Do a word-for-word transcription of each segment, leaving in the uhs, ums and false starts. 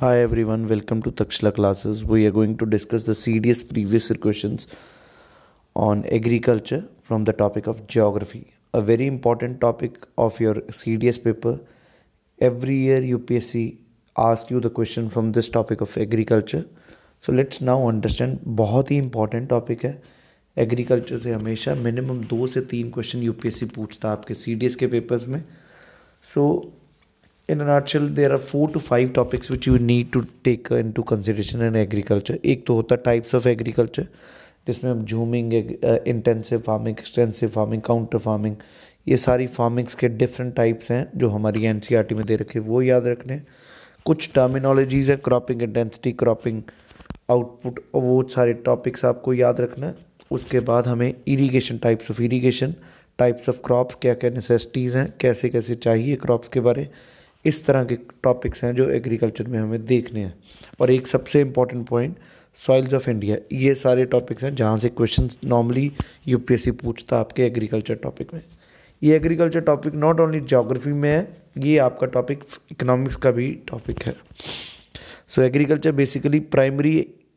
Hi everyone, welcome to Takshla classes. We are going to discuss the C D S previous year questions on agriculture from the topic of geography. A very important topic of your C D S paper. Every year U P S C asks you the question from this topic of agriculture. So let's now understand. बहुत ही important topic है. Agriculture से हमेशा minimum दो से तीन question UPSC पूछता है आपके सीडीएस के पेपर्स में. सो in a nutshell there are four to five topics which you need to take into consideration in agriculture. एक तो होता है types of agriculture जिसमें हम झूमिंग, intensive farming, extensive farming, contour farming, ये सारी फार्मिंग्स के डिफरेंट टाइप्स हैं जो हमारी एनसीईआरटी में दे रखे, वो याद रखने. कुछ टर्मिनोलॉजीज है, क्रॉपिंग इंटेंसिटी, क्रॉपिंग आउटपुट, और वो सारे टॉपिक्स आपको याद रखना है. उसके बाद हमें irrigation, types of irrigation, types of crops, क्या क्या नेसेसिटीज़ हैं, कैसे कैसे चाहिए क्रॉप्स के बारे, इस तरह के टॉपिक्स हैं जो एग्रीकल्चर में हमें देखने हैं. और एक सबसे important point, soils of India. ये सारे टॉपिक्स हैं जहाँ से क्वेश्चंस नॉर्मली यूपीएससी पूछता आपके एग्रीकल्चर टॉपिक में. ये agriculture topic not only geography में है, ये आपका टॉपिक इकोनॉमिक्स का भी टॉपिक है. So agriculture basically primary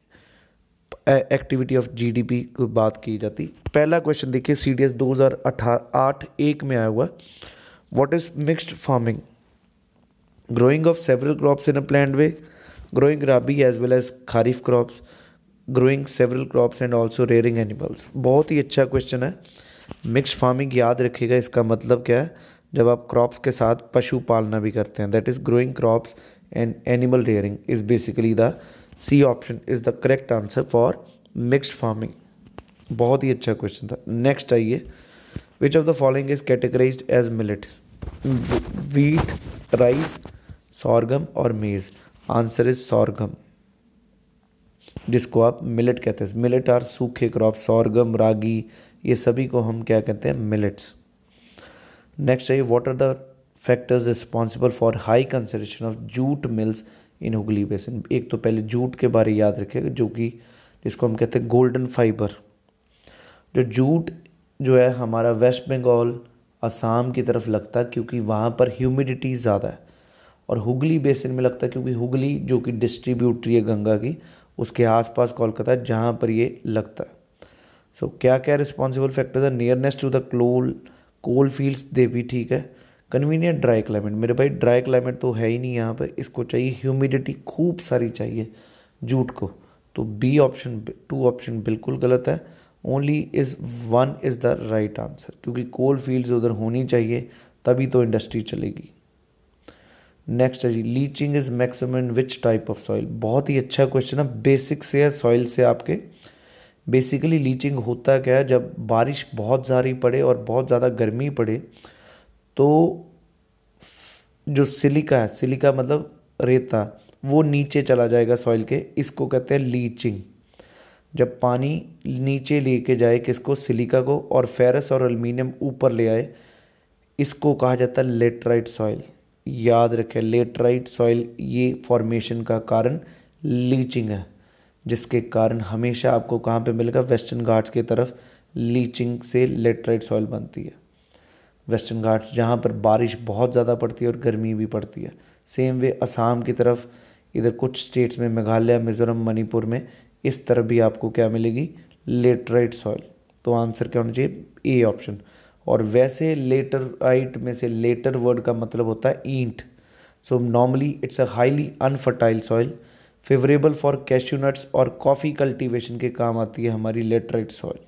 activity of GDP की बात की जाती. पहला क्वेश्चन देखिए सीडीएस दो हज़ार अठारह आठ एक में आया हुआ. What is mixed farming? Growing of several crops in a planned way, growing rabi as well as kharif crops, growing several crops and also rearing animals. बहुत ही अच्छा क्वेश्चन है. मिक्स फार्मिंग याद रखिएगा, इसका मतलब क्या है, जब आप क्रॉप्स के साथ पशु पालना भी करते हैं. That is growing crops and animal rearing is basically the C option is the correct answer for mixed farming. बहुत ही अच्छा क्वेश्चन था. नेक्स्ट आइए, which of the following is categorized as millets? Wheat, rice, sorghum और maize. Answer is sorghum, जिसको आप millet कहते हैं. मिलेट आर सूखे क्रॉप, सॉर्गम, रागी, ये सभी को हम क्या कहते हैं? मिलेट्स. नेक्स्ट है, what are the factors responsible for high concentration of jute mills in Hooghly basin? एक तो पहले जूट के बारे याद रखिएगा, जो कि जिसको हम कहते हैं गोल्डन फाइबर. जो जूट जो है हमारा वेस्ट बंगाल, असम की तरफ लगता है क्योंकि वहाँ पर ह्यूमिडिटी ज़्यादा है, और हुगली बेसिन में लगता है क्योंकि हुगली जो कि डिस्ट्रीब्यूटरी है गंगा की, उसके आसपास कोलकाता है जहाँ पर ये लगता है. सो so, क्या क्या रिस्पॉन्सिबल फैक्टर्स है? Nearness to the coal coal fields, they भी ठीक है. कन्वीनियंट ड्राई क्लाइमेट, मेरे भाई ड्राई क्लाइमेट तो है ही नहीं यहाँ पर, इसको चाहिए ह्यूमिडिटी खूब सारी चाहिए जूट को. तो बी ऑप्शन, टू ऑप्शन बिल्कुल गलत है. Only is one is the right answer, क्योंकि कोल फील्ड्स उधर होनी चाहिए तभी तो इंडस्ट्री चलेगी. नेक्स्ट है जी, leaching is maximum in which type of soil? बहुत ही अच्छा क्वेश्चन है, बेसिक से है, सॉइल से आपके. बेसिकली लीचिंग होता क्या है, जब बारिश बहुत ज़्यादा पड़े और बहुत ज़्यादा गर्मी पड़े तो जो सिलिका है, सिलिका मतलब रेता, वो नीचे चला जाएगा सॉइल के, इसको कहते हैं लीचिंग. जब पानी नीचे लेके जाए किसको? सिलिका को, और फेरस और एल्युमिनियम ऊपर ले आए, इसको कहा जाता है लेटराइट सॉइल. याद रखें, लेटराइट सॉइल ये फॉर्मेशन का कारण लीचिंग है, जिसके कारण हमेशा आपको कहाँ पे मिलेगा? वेस्टर्न घाट्स की तरफ लीचिंग से लेटराइट सॉइल बनती है. वेस्टर्न घाट्स जहाँ पर बारिश बहुत ज़्यादा पड़ती है और गर्मी भी पड़ती है. सेम वे असम की तरफ, इधर कुछ स्टेट्स में, मेघालय, मिजोरम, मणिपुर में, इस तरफ भी आपको क्या मिलेगी? Laterite soil. तो आंसर क्या होना चाहिए? A option. और वैसे लेटराइट में से लेटर वर्ड का मतलब होता है ईंट. So normally it's a highly unfertile soil, favourable for cashew nuts और कॉफ़ी कल्टीवेशन के काम आती है हमारी लेटराइट सॉइल.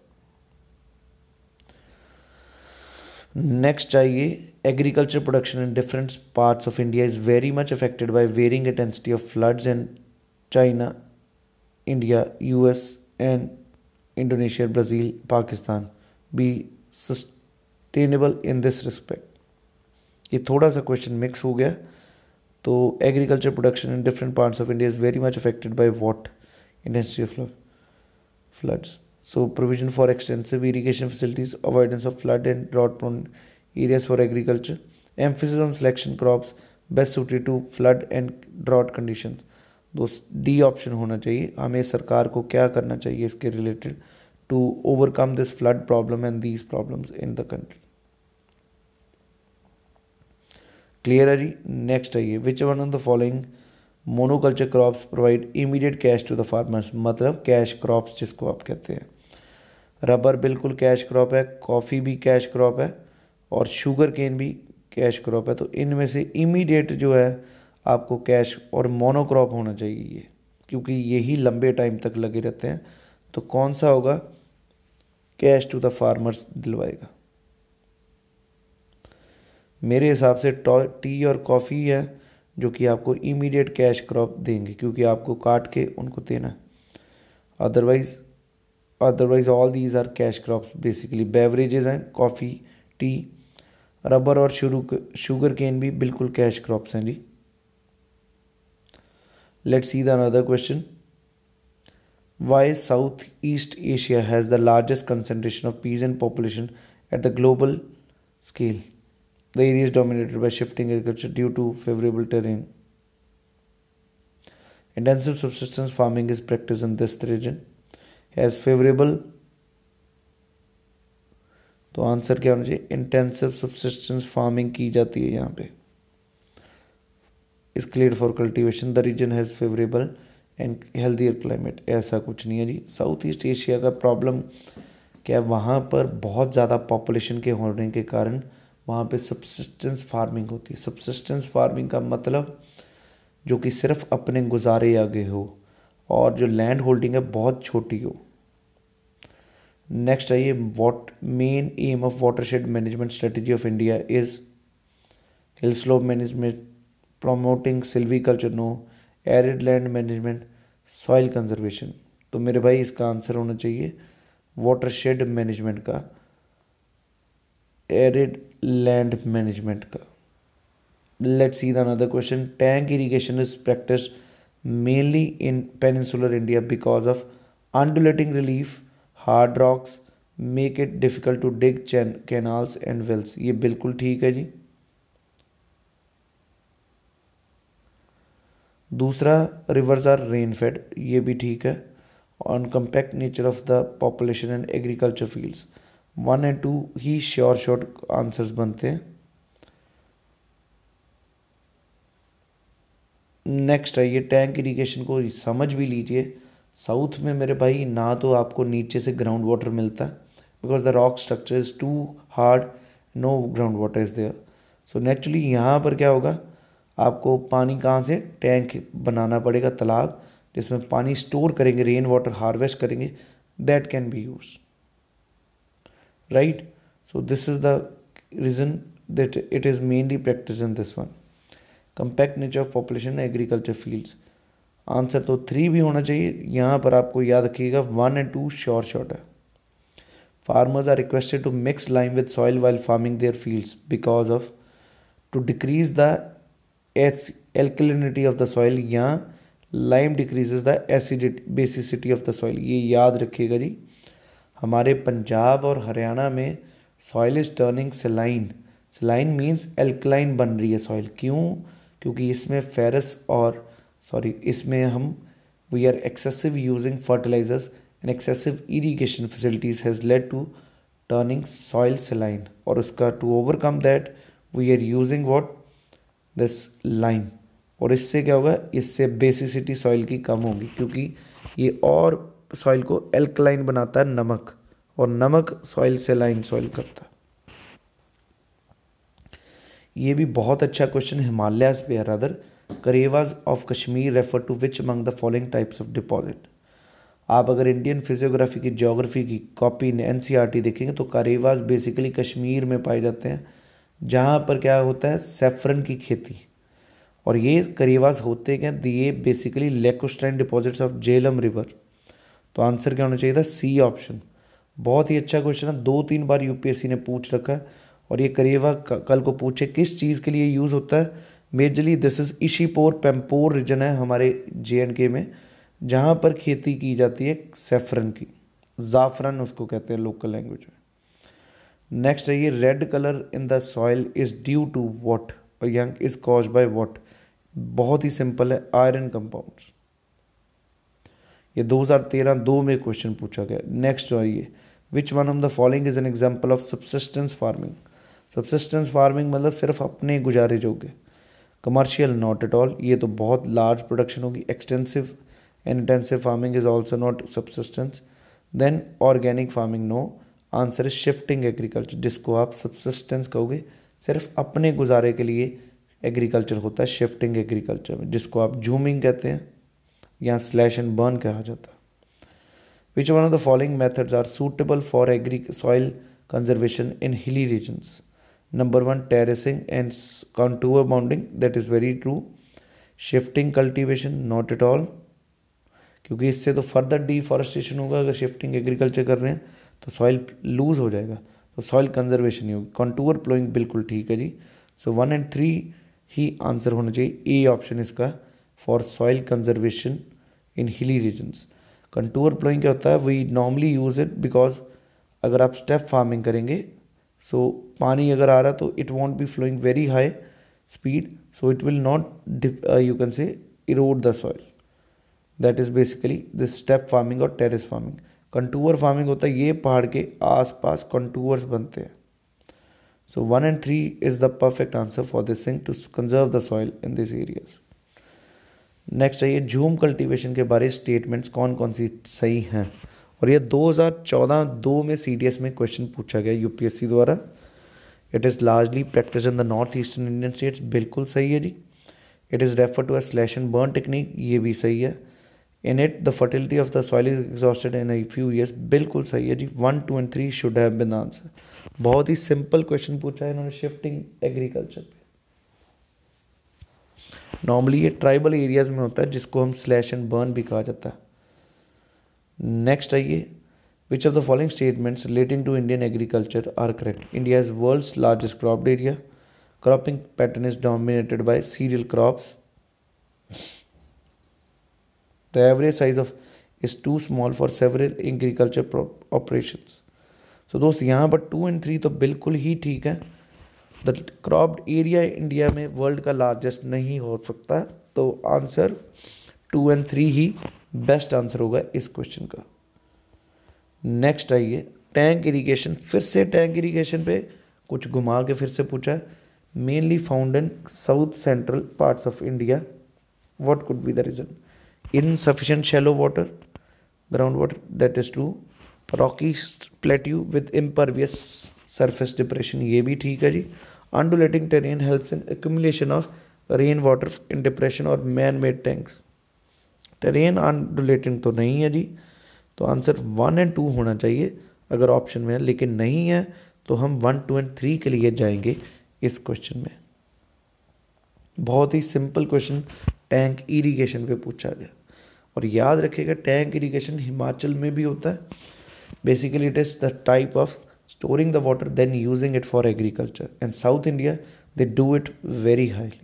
नेक्स्ट चाहिए, agriculture production in different parts of India is very much affected by varying intensity of floods and China, India, US and Indonesia, Brazil, Pakistan be sustainable in this respect. ये थोड़ा सा question mix हो गया. तो agriculture production in different parts of India is very much affected by what? Intensity of floods. So provision for extensive irrigation facilities, avoidance of flood and drought prone areas for agriculture, emphasis on selection crops best suited to flood and drought condition. दोस्त D option होना चाहिए. हमें सरकार को क्या करना चाहिए इसके related to overcome this flood problem and these problems in the country. Clear है जी. नेक्स्ट आइए, which one of the following monoculture crops provide immediate cash to the farmers, मतलब कैश क्रॉप्स जिसको आप कहते हैं। रबर बिल्कुल कैश क्रॉप है, कॉफ़ी भी कैश क्रॉप है और शुगर केन भी कैश क्रॉप है। तो इनमें से इमीडिएट जो है आपको कैश और मोनोक्रॉप होना चाहिए ये, क्योंकि यही लंबे टाइम तक लगे रहते हैं। तो कौन सा होगा, कैश टू द फार्मर्स दिलवाएगा। मेरे हिसाब से टी और कॉफ़ी है जो कि आपको इमीडिएट कैश क्रॉप देंगे, क्योंकि आपको काट के उनको देना है। Otherwise otherwise all these are cash crops basically. Beverages हैं कॉफ़ी, टी, रबर और शुगर केन भी बिल्कुल कैश क्रॉप्स हैं जी। Let's see the another question. Why South East Asia has the largest concentration of peasant population at the global scale? The area is dominated by shifting agriculture due to favorable terrain. Intensive subsistence farming is practiced in this region. Has favorable, तो answer क्या होना चाहिए, intensive subsistence farming की जाती है यहाँ पे। इस clear for cultivation, the region has favourable and healthier climate. ऐसा कुछ नहीं है जी। साउथ ईस्ट एशिया का प्रॉब्लम क्या है, वहाँ पर बहुत ज़्यादा पॉपुलेशन के होने के कारण वहाँ पे सब्सिस्टेंस फार्मिंग होती है। सब्सिस्टेंस फार्मिंग का मतलब जो कि सिर्फ अपने गुजारे आगे हो और जो लैंड होल्डिंग है बहुत छोटी हो। नेक्स्ट आइए, what main aim of watershed management strategy of India is? Hill slope management, promoting silviculture, no, arid land management, soil conservation. तो मेरे भाई इसका आंसर होना चाहिए वाटरशेड मैनेजमेंट का, एरिड लैंड मैनेजमेंट का। Let's see the another question. Tank irrigation is practised mainly in peninsular India because of undulating relief, hard rocks make it difficult to dig canals and wells। ये बिल्कुल ठीक है जी। दूसरा, rivers are rain fade, ये भी ठीक है। On compact nature of the population and agriculture fields, one and two ही श्योर शॉर्ट आंसर्स बनते हैं। नेक्स्ट आइए, टैंक इरिगेशन को समझ भी लीजिए। साउथ में मेरे भाई ना तो आपको नीचे से ग्राउंड वाटर मिलता है because the rock structure is too hard, no ground water is there. So naturally यहाँ पर क्या होगा, आपको पानी कहाँ से, टैंक बनाना पड़ेगा, तालाब जिसमें पानी स्टोर करेंगे, रेन वाटर हार्वेस्ट करेंगे, that can be use, right. So this is the reason that it is mainly practice in this one. Compact nature of population agriculture fields, answer तो थ्री भी होना चाहिए। यहाँ पर आपको याद रखिएगा one and two sure short है। Farmers are requested to mix lime with soil while farming their fields because of to decrease the alkalinity of the soil, यहाँ lime decreases the acidity basicity of the soil. ये याद रखिएगा जी। हमारे पंजाब और हरियाणा में soil is turning saline, saline means alkaline बन रही है सॉइल। क्यों? क्योंकि इसमें फेरस और सॉरी इसमें हम we are excessive using fertilizers and excessive irrigation facilities has led to turning soil saline. और उसका to overcome that we are using what, this lime. और इससे क्या होगा, इससे बेसिसिटी सॉइल की कम होगी, क्योंकि ये और सॉइल को एल्कलाइन बनाता है नमक, और नमक सॉइल सेलाइन सॉइल करता है। ये भी बहुत अच्छा क्वेश्चन हिमालयाज पे है। Rather, karewas of Kashmir refer to which among the following types of deposit. आप अगर इंडियन फिजियोग्राफी की, ज्योग्राफी की कॉपी एनसीईआरटी देखेंगे तो करेवाज बेसिकली कश्मीर में पाए जाते हैं, जहाँ पर क्या होता है, सेफ्रन की खेती। और ये करेवाज होते क्या, ये basically lacustrine deposits of Jhelum river. तो आंसर क्या होना चाहिए था, सी ऑप्शन। बहुत ही अच्छा क्वेश्चन है, दो तीन बार यूपीएससी ने पूछ रखा है। और ये करेवा कल को पूछे किस चीज़ के लिए यूज़ होता है, majorly this is Ishipore Pampore region है हमारे जे एंड के में, जहाँ पर खेती की जाती है सेफ्रन की, ज़ाफ़रन उसको कहते हैं लोकल लैंग्वेज में। नेक्स्ट है ये, red colour in the soil is due to what और young is cause by what. बहुत ही सिंपल है, आयरन कंपाउंड्स। ये दो हज़ार तेरह दो में क्वेश्चन पूछा गया। नेक्स्ट आइए, which one of the following is an example of subsistence farming. Subsistence farming मतलब सिर्फ अपने गुजारे जोगे। कमर्शियल नॉट एट ऑल, ये तो बहुत लार्ज प्रोडक्शन होगी. Extensive and intensive farming is also not subsistence. Then organic farming no. Answer is shifting agriculture, जिसको आप सब्सिस्टेंस कहोगे, सिर्फ अपने गुजारे के लिए एग्रीकल्चर होता है शिफ्टिंग एग्रीकल्चर में, जिसको आप जूमिंग कहते हैं या स्लैश एंड बर्न कहा जाता है. Which one of the following methods are suitable for agri soil conservation in hilly regions? Number one, terracing and contour bounding, that is very true. Shifting cultivation, not at all, क्योंकि इससे तो further deforestation होगा. अगर shifting agriculture कर रहे हैं तो soil loose हो जाएगा, तो सॉइल कंजर्वेशन ही होगी. कंटूर प्लोइंग बिल्कुल ठीक है जी. सो वन एंड थ्री ही आंसर होना चाहिए. ए ऑप्शन इसका for soil conservation in hilly regions. Contour ploughing क्या होता है? We normally use it because अगर आप स्टेप फार्मिंग करेंगे, सो so, पानी अगर आ रहा तो it won't be flowing very high speed, so it will not you can say erode the soil. That is basically this step farming और terrace farming. Contour farming होता है ये पहाड़ के आसपास कंटूर्स बनते हैं. So one and three is the perfect answer for this thing to conserve the soil in this areas. Next चाहिए झूम कल्टीवेशन के बारे स्टेटमेंट्स कौन कौन सी सही हैं, और ये दो हज़ार चौदह दो में सीडीएस में क्वेश्चन पूछा गया यूपीएससी द्वारा. It is largely practice in the north eastern Indian states, बिल्कुल सही है जी. It is refer to a slash and burn technique, ये भी सही है. In it the fertility of the soil is exhausted in a few years, बिल्कुल सही है जी. One two and three should have been answer. बहुत ही सिंपल क्वेश्चन पूछा है इन्होंने शिफ्टिंग एग्रीकल्चर पे. नॉर्मली ये ट्राइबल एरियाज में होता है, जिसको हम स्लैश एंड बर्न भी कहा जाता है. नेक्स्ट आइए, which of the following statements relating to Indian agriculture are correct? India is world's largest cropped area. Cropping pattern is dominated by cereal crops. The average size of is too small for several agriculture operations. So दोस्त यहाँ पर to and three तो बिल्कुल ही ठीक है. The cropped area India में world का लार्जेस्ट नहीं हो सकता, तो आंसर टू एंड थ्री ही बेस्ट आंसर होगा इस क्वेश्चन का. नेक्स्ट आइए, टैंक इरिगेशन. फिर से टैंक इरिगेशन पे कुछ घुमा के फिर से पूछा है. Mainly found in south central parts of India. What could be the reason? Insufficient shallow water, ground water, that is true. Rocky plateau with impervious surface depression, ये भी ठीक है जी. Undulating terrain helps in accumulation of rain water in depression और man made tanks. Terrain undulating तो नहीं है जी, तो आंसर वन एंड टू होना चाहिए अगर ऑप्शन में है, लेकिन नहीं है तो हम वन टू एंड थ्री के लिए जाएंगे इस क्वेश्चन में. बहुत ही सिंपल क्वेश्चन टैंक इरिगेशन पे पूछा गया, और याद रखिएगा टैंक इरिगेशन हिमाचल में भी होता है. Basically it is the type of storing the water then using it for agriculture, and South India they do it very highly.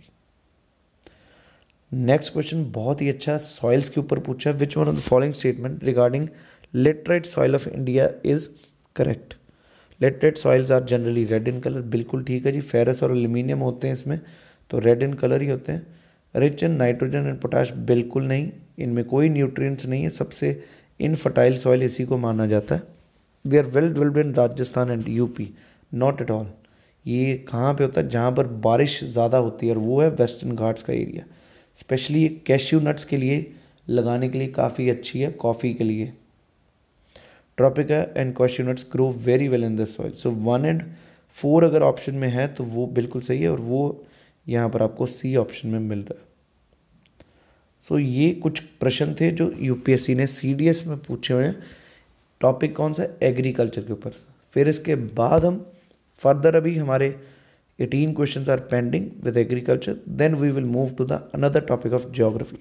Next question बहुत ही अच्छा सॉइल्स के ऊपर पूछा है. Which one of the following statement regarding laterite soil of India is correct? Laterite soils are generally red in colour, बिल्कुल ठीक है जी. फेरस और एल्यूमिनियम होते हैं इसमें, तो रेड इन कलर ही होते हैं. Rich in nitrogen and potash, बिल्कुल नहीं, इनमें कोई न्यूट्रिएंट्स नहीं है. सबसे इनफर्टाइल सॉइल इसी को माना जाता है. They are well developed in Rajasthan and UP, not at all. ये कहाँ पे होता है? जहाँ पर बारिश ज़्यादा होती है, और वो है वेस्टर्न घाट्स का एरिया. स्पेशली ये कैश्यू नट्स के लिए लगाने के लिए काफ़ी अच्छी है, कॉफ़ी के लिए. Tapioca and cashew nuts grow very well in this soil. So one and four अगर ऑप्शन में है तो वो बिल्कुल सही है, और वो यहाँ पर आपको सी ऑप्शन में मिल रहा है. सो so, ये कुछ प्रश्न थे जो यूपीएससी ने सीडीएस में पूछे हुए हैं. टॉपिक कौन सा? एग्रीकल्चर के ऊपर. फिर इसके बाद हम फर्दर, अभी हमारे eighteen questions are pending with agriculture, then we will move to the another topic of geography.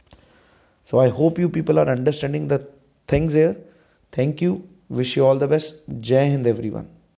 So I hope you people are understanding the things here. Thank you, wish you all the best. Jai Hind everyone.